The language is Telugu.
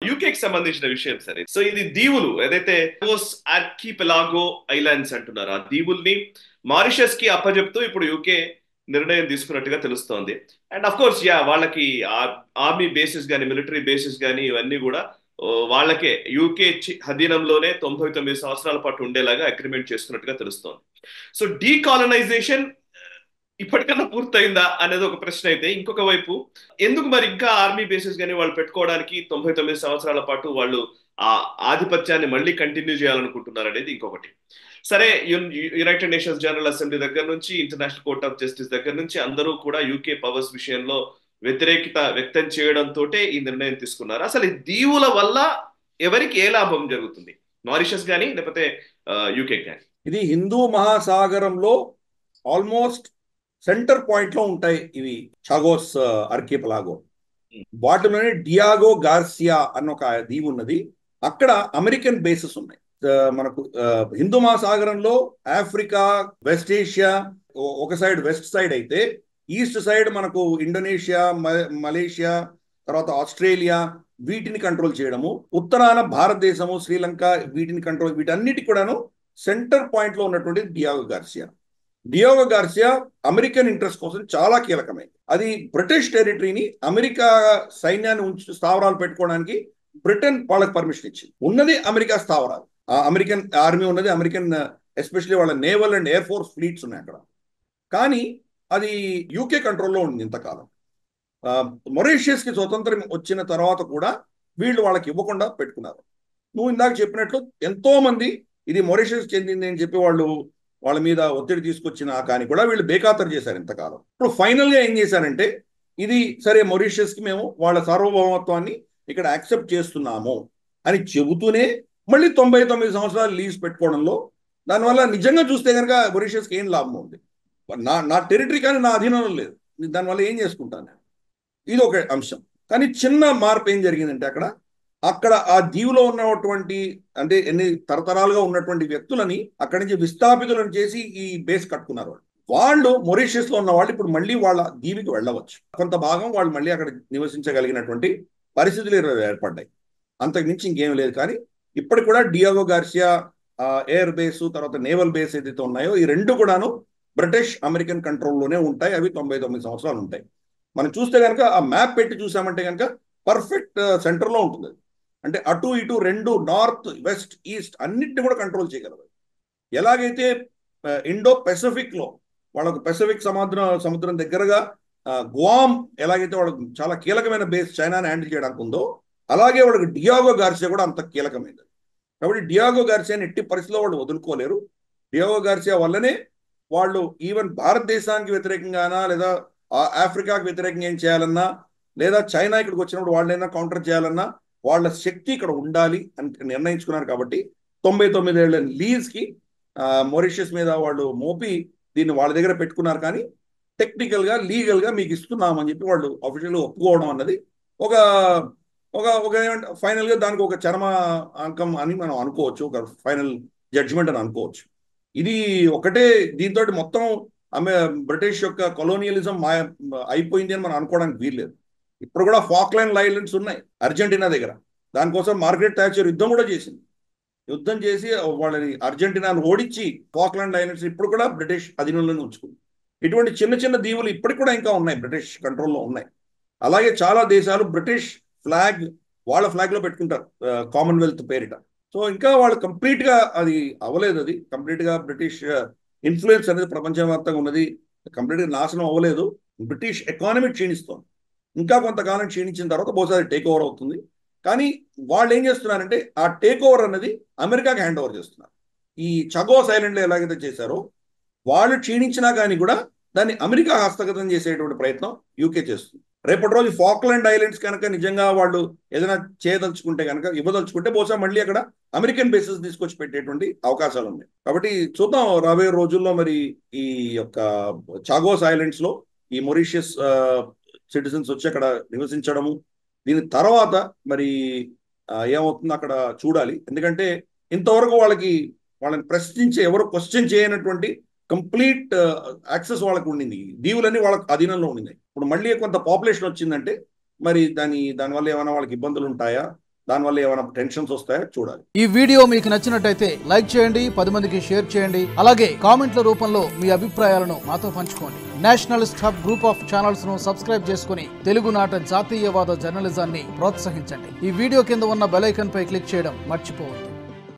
యూకేకి సంబంధించిన విషయం సరే. సో ఇది దీవులు ఏదైతే ఆర్కిపెలాగో ఐలాండ్స్ అంటున్నారు, ఆ దీవుల్ని మారిషస్ కి అప్పజెప్తూ ఇప్పుడు యూకే నిర్ణయం తీసుకున్నట్టుగా తెలుస్తోంది. అండ్ అఫ్ కోర్స్ వాళ్ళకి ఆర్మీ బేసిస్ కానీ మిలిటరీ బేసిస్ కానీ ఇవన్నీ కూడా వాళ్ళకే యూకే అధీనంలోనే 99 సంవత్సరాల పాటు ఉండేలాగా అగ్రిమెంట్ చేసుకున్నట్టుగా తెలుస్తోంది. సో డీకాలనైజేషన్ ఇప్పటికన్నా పూర్తయిందా అనేది ఒక ప్రశ్న అయితే, ఇంకొక వైపు ఎందుకు మరి ఇంకా ఆర్మీ బేసిస్ కానీ వాళ్ళు పెట్టుకోవడానికి 99 సంవత్సరాల పాటు వాళ్ళు ఆ ఆధిపత్యాన్ని మళ్ళీ కంటిన్యూ చేయాలనుకుంటున్నారు అనేది ఇంకొకటి. సరే, యునైటెడ్ నేషన్స్ జనరల్ అసెంబ్లీ దగ్గర నుంచి ఇంటర్నేషనల్ కోర్ట్ ఆఫ్ జస్టిస్ దగ్గర నుంచి అందరూ కూడా యూకే పవర్స్ విషయంలో వ్యతిరేకత వ్యక్తం చేయడంతో ఈ నిర్ణయం తీసుకున్నారు. అసలు ఈ దీవుల వల్ల ఎవరికి ఏ లాభం జరుగుతుంది, మారిషస్ కానీ లేకపోతే యూకే కానీ? ఇది హిందూ మహాసాగరంలో ఆల్మోస్ట్ సెంటర్ పాయింట్ లో ఉంటాయి ఇవి చాగోస్ ఆర్కిపెలాగో. వాటిలోనే డియాగో గార్సియా అన్న ఒక దీవి ఉన్నది. అక్కడ అమెరికన్ బేసెస్ ఉన్నాయి. మనకు హిందూ మహాసాగరంలో ఆఫ్రికా, వెస్ట్ ఏషియా ఒక సైడ్, వెస్ట్ సైడ్ అయితే ఈస్ట్ సైడ్ మనకు ఇండోనేషియా, మలేషియా, తర్వాత ఆస్ట్రేలియా వీటిని కంట్రోల్ చేయడము, ఉత్తరాన భారతదేశము, శ్రీలంక వీటిని కంట్రోల్, వీటన్నిటి కూడాను సెంటర్ పాయింట్ లో ఉన్నటువంటి Diego Garcia. Diego Garcia American interest కోసం చాలా కీలకమైంది. అది బ్రిటిష్ టెరిటరీని అమెరికా సైన్యాన్ని స్థావరాలు పెట్టుకోవడానికి బ్రిటన్ వాళ్ళకి పర్మిషన్ ఇచ్చింది. ఉన్నది అమెరికా స్థావరాలు, అమెరికన్ ఆర్మీ ఉన్నది, అమెరికన్ ఎస్పెషల్లీ వాళ్ళ naval and air force fleets ఉన్నాయి అక్కడ. కానీ అది యూకే కంట్రోల్లో ఉంది ఇంతకాలం. మొరీషియస్కి స్వతంత్రం వచ్చిన తర్వాత కూడా వీళ్ళు వాళ్ళకి ఇవ్వకుండా పెట్టుకున్నారు. నువ్వు ఇందాక చెప్పినట్లు ఎంతో మంది ఇది మొరీషియస్ చెందింది అని చెప్పి వాళ్ళ మీద ఒత్తిడి తీసుకొచ్చినా కానీ కూడా వీళ్ళు బేఖాతరు చేశారు ఇంతకాలం. ఇప్పుడు ఫైనల్గా ఏం చేశారంటే, ఇది సరే మొరీషియస్కి మేము వాళ్ళ సార్వభౌమత్వాన్ని ఇక్కడ యాక్సెప్ట్ చేస్తున్నాము అని చెబుతూనే మళ్ళీ 99 సంవత్సరాలు లీజ్ పెట్టుకోవడంలో, దానివల్ల నిజంగా చూస్తే కనుక మొరీషియస్కి ఏం లాభం ఉంది? నా టెరిటరీ కానీ నా అధీనంలో లేదు, దానివల్ల ఏం చేసుకుంటాను? ఇది ఒక అంశం. కానీ చిన్న మార్పు ఏం జరిగిందంటే, అక్కడ ఆ దీవులో ఉన్నటువంటి అంటే ఎన్ని తరతరాలుగా ఉన్నటువంటి వ్యక్తులని అక్కడి నుంచి విస్థాపితులను చేసి ఈ బేస్ కట్టుకున్నారు. వాళ్ళు మొరీషియస్ లో ఉన్న వాళ్ళు ఇప్పుడు మళ్ళీ వాళ్ళ దీవికి వెళ్ళవచ్చు. కొంత భాగం వాళ్ళు మళ్ళీ అక్కడ నివసించగలిగినటువంటి పరిస్థితులు ఏర్పడ్డాయి. అంతకు మించి ఇంకేం లేదు. కానీ ఇప్పటికి కూడా డియాగో గార్సియా ఎయిర్ బేస్, తర్వాత నేవల్ బేస్ ఏదైతే ఉన్నాయో ఈ రెండు కూడాను బ్రిటిష్ అమెరికన్ కంట్రోల్లోనే ఉంటాయి. అవి 99 సంవత్సరాలు ఉంటాయి. మనం చూస్తే కనుక ఆ మ్యాప్ పెట్టి చూసామంటే కనుక పర్ఫెక్ట్ సెంటర్లో ఉంటుంది. అంటే అటు ఇటు రెండు, నార్త్, వెస్ట్, ఈస్ట్ అన్నిటిని కూడా కంట్రోల్ చేయగలరు. ఎలాగైతే ఇండో పెసిఫిక్లో వాళ్ళకు పెసిఫిక్ సముద్రం దగ్గరగా గువామ్ ఎలాగైతే వాళ్ళకు చాలా కీలకమైన బేస్ చైనాని హ్యాండిల్ చేయడానికి ఉందో, అలాగే వాళ్ళకి డియాగో గార్సియా కూడా అంత కీలకమైనది. కాబట్టి డియాగో గార్సియాని ఎట్టి పరిస్థితిలో వాళ్ళు వదులుకోలేరు. డియాగో గార్సియా వల్లనే వాళ్ళు ఈవెన్ భారతదేశానికి వ్యతిరేకంగానా, లేదా ఆఫ్రికాకి వ్యతిరేకంగా ఏం చేయాలన్నా, లేదా చైనా ఇక్కడికి వచ్చినప్పుడు వాళ్ళైనా కౌంటర్ చేయాలన్నా వాళ్ళ శక్తి ఇక్కడ ఉండాలి అని నిర్ణయించుకున్నారు. కాబట్టి 99 ఏళ్ల లీజ్కి మొరీషియస్ మీద వాళ్ళు మోపి దీన్ని వాళ్ళ దగ్గర పెట్టుకున్నారు. కానీ టెక్నికల్గా, లీగల్గా మీకు ఇస్తున్నామని చెప్పి వాళ్ళు అఫీషియల్గా ఒప్పుకోవడం అన్నది ఒక ఒక ఒక ఫైనల్గా దానికి ఒక చరమ అంకం అని మనం అనుకోవచ్చు, ఒక ఫైనల్ జడ్జిమెంట్ అని అనుకోవచ్చు. ఇది ఒకటే, దీంతో మొత్తం బ్రిటిష్ యొక్క కొలోనియలిజం అయిపోయింది అని మనం అనుకోవడానికి వీల్లేదు. ఇప్పుడు కూడా ఫాక్లాండ్ ఐలాండ్స్ ఉన్నాయి అర్జెంటీనా దగ్గర. దానికోసం మార్గరెట్ థాచర్ యుద్ధం కూడా చేసింది. యుద్ధం చేసి వాళ్ళని అర్జెంటీనాను ఓడించి ఫాక్లాండ్ ఐలాండ్స్ ఇప్పుడు కూడా బ్రిటిష్ అధీనంలోనే ఉంచుకుంది. ఇటువంటి చిన్న చిన్న దీవులు ఇప్పటికి కూడా ఇంకా ఉన్నాయి, బ్రిటిష్ కంట్రోల్లో ఉన్నాయి. అలాగే చాలా దేశాలు బ్రిటిష్ ఫ్లాగ్ వాళ్ళ ఫ్లాగ్లో పెట్టుకుంటారు కామన్వెల్త్ పేరిట. సో ఇంకా వాళ్ళు కంప్లీట్గా అది అవ్వలేదు. అది కంప్లీట్గా బ్రిటిష్ ఇన్ఫ్లుయెన్స్ అనేది ప్రపంచవ్యాప్తంగా ఉన్నది, కంప్లీట్గా నాశనం అవ్వలేదు. బ్రిటిష్ ఎకానమీ క్షీణిస్తోంది. ఇంకా కొంతకాలం క్షీణించిన తర్వాత బహుశా టేక్ ఓవర్ అవుతుంది. కానీ వాళ్ళు ఏం చేస్తున్నారంటే ఆ టేక్ ఓవర్ అనేది అమెరికాకి హ్యాండ్ ఓవర్ చేస్తున్నారు. ఈ చగోస్ ఐలాండ్లో ఎలాగైతే చేశారో వాళ్ళు క్షీణించినా కానీ కూడా దాన్ని అమెరికా హస్తగతం చేసేటువంటి ప్రయత్నం యూకే చేస్తుంది. రేపటి రోజు ఫాక్లాండ్ ఐలాండ్స్ కనుక నిజంగా వాళ్ళు ఏదైనా చేయదలుచుకుంటే కనుక, ఇవ్వదలుచుకుంటే బహుశా మళ్ళీ అక్కడ అమెరికన్ బేసెస్ తీసుకొచ్చి పెట్టేటువంటి అవకాశాలు ఉన్నాయి. కాబట్టి చూద్దాం రాబోయే రోజుల్లో మరి ఈ యొక్క చాగోస్ ఐలాండ్స్ లో ఈ మొరీషియస్ సిటిజన్స్ వచ్చి అక్కడ నివసించడము, దీని తర్వాత మరి ఏమవుతుందో అక్కడ చూడాలి. ఎందుకంటే ఇంతవరకు వాళ్ళని ప్రశ్నించే, ఎవరు క్వశ్చన్ చేయనటువంటి కంప్లీట్ యాక్సెస్ వాళ్ళకు ఉండింది. దీవులన్నీ వాళ్ళకి అధీనంలో ఉండింది. ఇప్పుడు మళ్ళీ కొంత పాపులేషన్ వచ్చిందంటే మరి దానివల్ల ఏమైనా వాళ్ళకి ఇబ్బందులు ఉంటాయా, దానివల్ల ఏమైనా టెన్షన్స్ వస్తాయో చూడాలి. ఈ వీడియో మీకు నచ్చినట్టయితే లైక్ చేయండి, 10 మందికి షేర్ చేయండి. అలాగే కామెంట్ల రూపంలో మీ అభిప్రాయాలను మాతో పంచుకోండి. Nationalist hub group of channels ను సబ్స్క్రైబ్ చేసుకుని తెలుగునాట జాతీయవాద జర్నలిజాన్ని ప్రోత్సహించండి. ఈ వీడియో కింద ఉన్న బెల్ ఐకాన్ పై క్లిక్ చేయడం మర్చిపోవద్దు.